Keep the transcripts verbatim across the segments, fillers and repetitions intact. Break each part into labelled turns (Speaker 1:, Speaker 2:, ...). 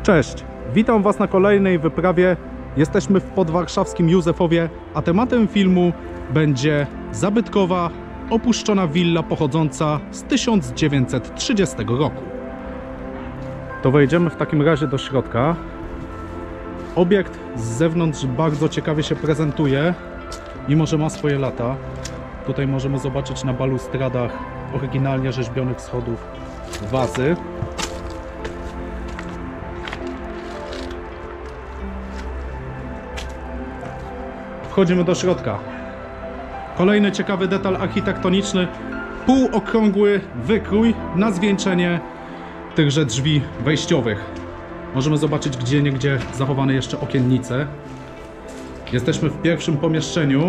Speaker 1: Cześć, witam Was na kolejnej wyprawie. Jesteśmy w podwarszawskim Józefowie, a tematem filmu będzie zabytkowa, opuszczona willa pochodząca z tysiąc dziewięćset trzydziestego roku. To wejdziemy w takim razie do środka. Obiekt z zewnątrz bardzo ciekawie się prezentuje, mimo że ma swoje lata. Tutaj możemy zobaczyć na balustradach oryginalnie rzeźbionych schodów wazy. Wchodzimy do środka. Kolejny ciekawy detal architektoniczny, półokrągły wykrój na zwieńczenie tychże drzwi wejściowych. Możemy zobaczyć gdzieniegdzie zachowane jeszcze okiennice. Jesteśmy w pierwszym pomieszczeniu.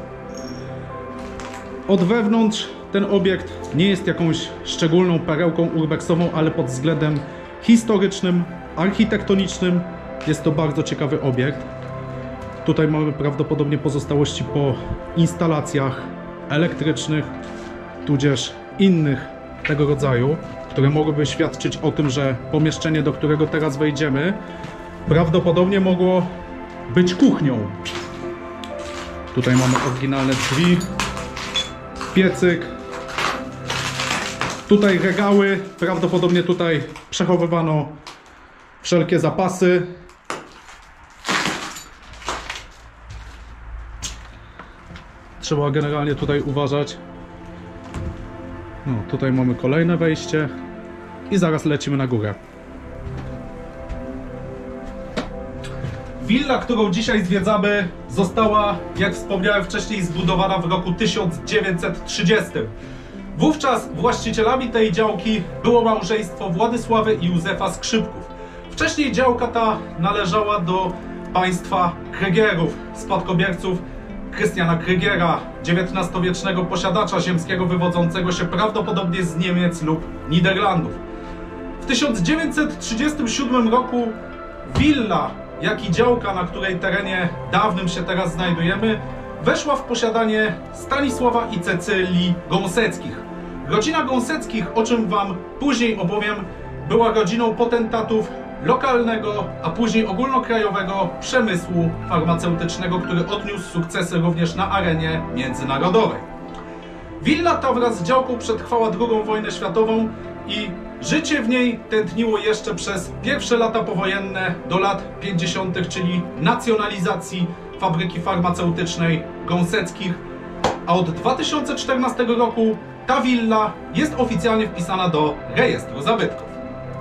Speaker 1: Od wewnątrz ten obiekt nie jest jakąś szczególną perełką urbexową, ale pod względem historycznym, architektonicznym jest to bardzo ciekawy obiekt. Tutaj mamy prawdopodobnie pozostałości po instalacjach elektrycznych, tudzież innych tego rodzaju, które mogłyby świadczyć o tym, że pomieszczenie, do którego teraz wejdziemy, prawdopodobnie mogło być kuchnią. Tutaj mamy oryginalne drzwi, piecyk, tutaj regały, prawdopodobnie tutaj przechowywano wszelkie zapasy. Trzeba generalnie tutaj uważać. No, tutaj mamy kolejne wejście i zaraz lecimy na górę. Willa, którą dzisiaj zwiedzamy, została, jak wspomniałem wcześniej, zbudowana w roku tysiąc dziewięćset trzydziestym. Wówczas właścicielami tej działki było małżeństwo Władysławy i Józefa Skrzypków. Wcześniej działka ta należała do państwa Krygierów, spadkobierców Krystiana Krygiera, dziewiętnastowiecznego posiadacza ziemskiego wywodzącego się prawdopodobnie z Niemiec lub Niderlandów. W tysiąc dziewięćset trzydziestym siódmym roku willa, jak i działka, na której terenie dawnym się teraz znajdujemy, weszła w posiadanie Stanisława i Cecylii Gąseckich. Rodzina Gąseckich, o czym Wam później opowiem, była rodziną potentatów lokalnego, a później ogólnokrajowego przemysłu farmaceutycznego, który odniósł sukcesy również na arenie międzynarodowej. Willa ta wraz z działką przetrwała drugą wojnę światową i życie w niej tętniło jeszcze przez pierwsze lata powojenne do lat pięćdziesiątych, czyli nacjonalizacji fabryki farmaceutycznej Gąseckich, a od dwa tysiące czternastego roku ta willa jest oficjalnie wpisana do rejestru zabytków.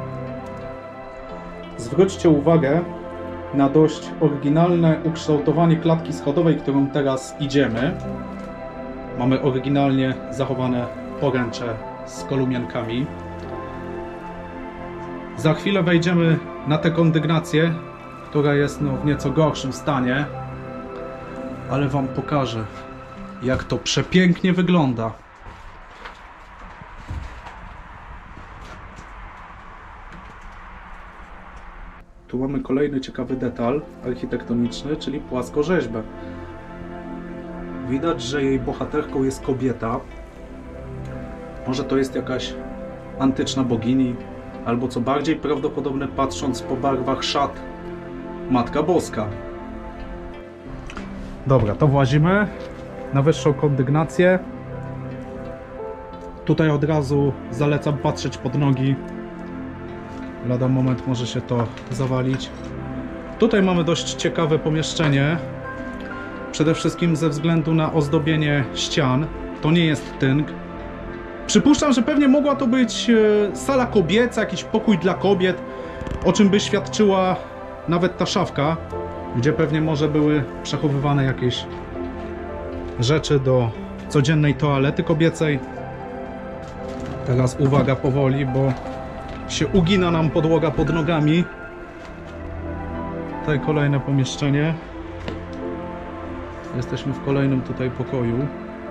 Speaker 1: Zwróćcie uwagę na dość oryginalne ukształtowanie klatki schodowej, którą teraz idziemy. Mamy oryginalnie zachowane poręcze z kolumienkami. Za chwilę wejdziemy na tę kondygnację, która jest no, w nieco gorszym stanie, ale Wam pokażę, jak to przepięknie wygląda. Tu mamy kolejny ciekawy detal architektoniczny, czyli płaskorzeźbę. Widać, że jej bohaterką jest kobieta. Może to jest jakaś antyczna bogini, albo co bardziej prawdopodobne, patrząc po barwach szat, Matka Boska. Dobra, to włazimy na wyższą kondygnację. Tutaj od razu zalecam patrzeć pod nogi. Lada moment może się to zawalić. Tutaj mamy dość ciekawe pomieszczenie. Przede wszystkim ze względu na ozdobienie ścian. To nie jest tynk. Przypuszczam, że pewnie mogła to być sala kobieca, jakiś pokój dla kobiet, o czym by świadczyła nawet ta szafka, gdzie pewnie może były przechowywane jakieś rzeczy do codziennej toalety kobiecej. Teraz uwaga powoli, bo się ugina nam podłoga pod nogami. Tutaj kolejne pomieszczenie. Jesteśmy w kolejnym tutaj pokoju,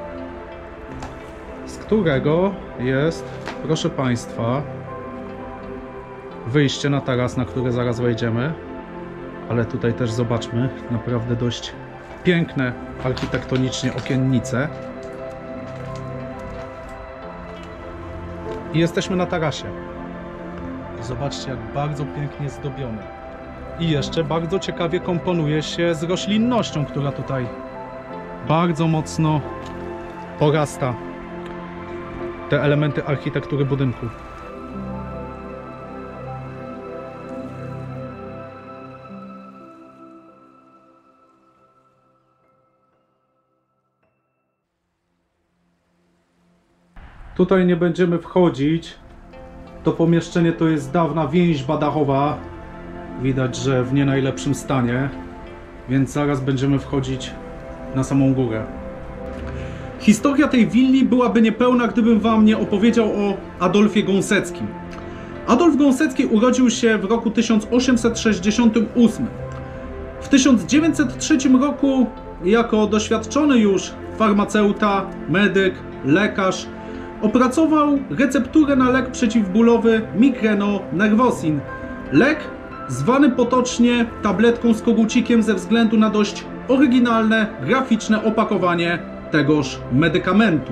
Speaker 1: z którego jest, proszę Państwa, wyjście na taras, na który zaraz wejdziemy. Ale tutaj też zobaczmy, naprawdę dość piękne architektonicznie okiennice. I jesteśmy na tarasie. Zobaczcie, jak bardzo pięknie zdobione. I jeszcze bardzo ciekawie komponuje się z roślinnością, która tutaj bardzo mocno porasta te elementy architektury budynku. Tutaj nie będziemy wchodzić. To pomieszczenie to jest dawna więźba dachowa. Widać, że w nie najlepszym stanie. Więc zaraz będziemy wchodzić na samą górę. Historia tej willi byłaby niepełna, gdybym wam nie opowiedział o Adolfie Gąseckim. Adolf Gąsecki urodził się w roku tysiąc osiemset sześćdziesiątym ósmym. W tysiąc dziewięćset trzecim roku jako doświadczony już farmaceuta, medyk, lekarz opracował recepturę na lek przeciwbólowy Migreno Nervosin. Lek zwany potocznie tabletką z kogucikiem ze względu na dość oryginalne, graficzne opakowanie tegoż medykamentu.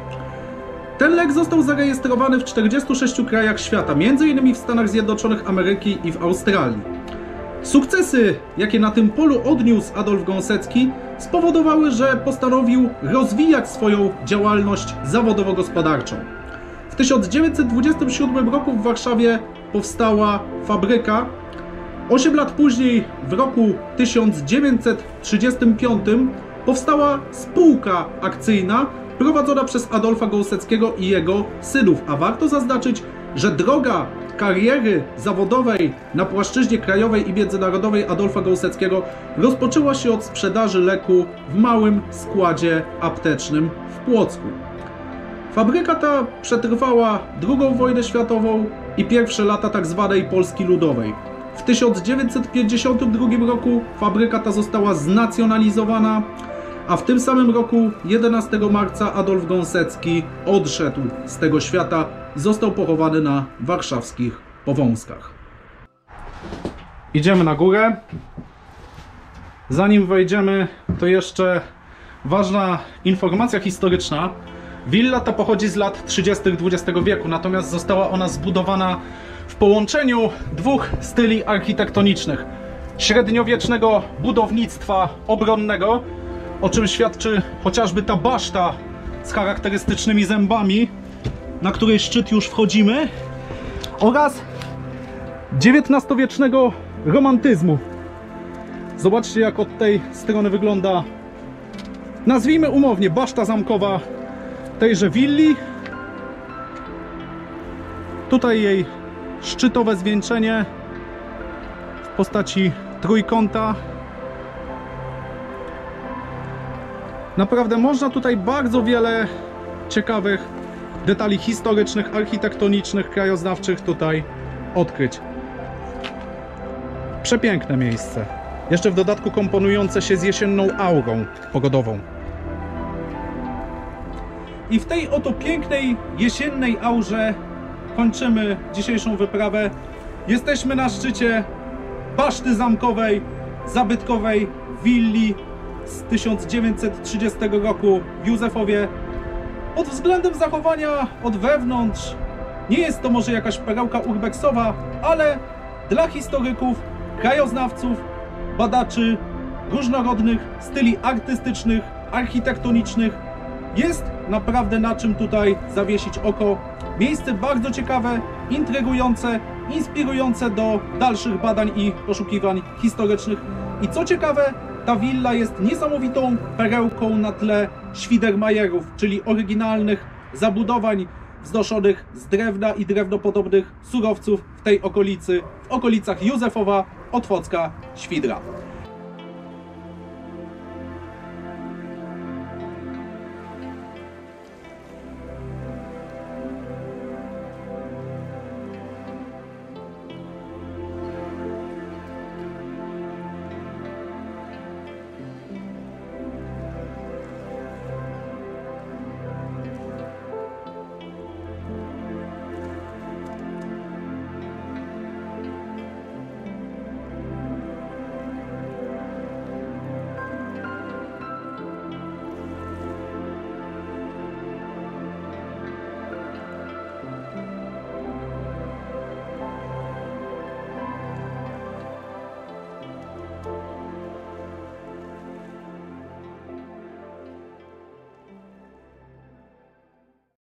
Speaker 1: Ten lek został zarejestrowany w czterdziestu sześciu krajach świata, między innymi w Stanach Zjednoczonych Ameryki i w Australii. Sukcesy, jakie na tym polu odniósł Adolf Gąsecki, spowodowały, że postanowił rozwijać swoją działalność zawodowo-gospodarczą. W tysiąc dziewięćset dwudziestym siódmym roku w Warszawie powstała fabryka. Osiem lat później, w roku tysiąc dziewięćset trzydziestym piątym, powstała spółka akcyjna prowadzona przez Adolfa Gąseckiego i jego synów. A warto zaznaczyć, że droga kariery zawodowej na płaszczyźnie krajowej i międzynarodowej Adolfa Gąseckiego rozpoczęła się od sprzedaży leku w małym składzie aptecznym w Płocku. Fabryka ta przetrwała drugą wojnę światową i pierwsze lata tzw. Polski Ludowej. W tysiąc dziewięćset pięćdziesiątym drugim roku fabryka ta została znacjonalizowana, a w tym samym roku, jedenastego marca, Adolf Gąsecki odszedł z tego świata i został pochowany na warszawskich Powązkach. Idziemy na górę. Zanim wejdziemy, to jeszcze ważna informacja historyczna. Willa ta pochodzi z lat trzydziestych dwudziestego wieku, natomiast została ona zbudowana w połączeniu dwóch styli architektonicznych. Średniowiecznego budownictwa obronnego, o czym świadczy chociażby ta baszta z charakterystycznymi zębami, na której szczyt już wchodzimy, oraz dziewiętnastowiecznego romantyzmu. Zobaczcie, jak od tej strony wygląda, nazwijmy umownie, baszta zamkowa tejże willi. Tutaj jej szczytowe zwieńczenie w postaci trójkąta. Naprawdę można tutaj bardzo wiele ciekawych detali historycznych, architektonicznych, krajoznawczych tutaj odkryć. Przepiękne miejsce. Jeszcze w dodatku komponujące się z jesienną aurą pogodową. I w tej oto pięknej jesiennej aurze kończymy dzisiejszą wyprawę. Jesteśmy na szczycie baszty zamkowej, zabytkowej willi z tysiąc dziewięćset trzydziestego roku w Józefowie. Pod względem zachowania od wewnątrz nie jest to może jakaś perełka urbexowa, ale dla historyków, krajoznawców, badaczy różnorodnych styli artystycznych, architektonicznych jest naprawdę na czym tutaj zawiesić oko. Miejsce bardzo ciekawe, intrygujące, inspirujące do dalszych badań i poszukiwań historycznych. I co ciekawe, ta willa jest niesamowitą perełką na tle Świdermajerów, czyli oryginalnych zabudowań wznoszonych z drewna i drewnopodobnych surowców w tej okolicy, w okolicach Józefowa, Otwocka, Świdra.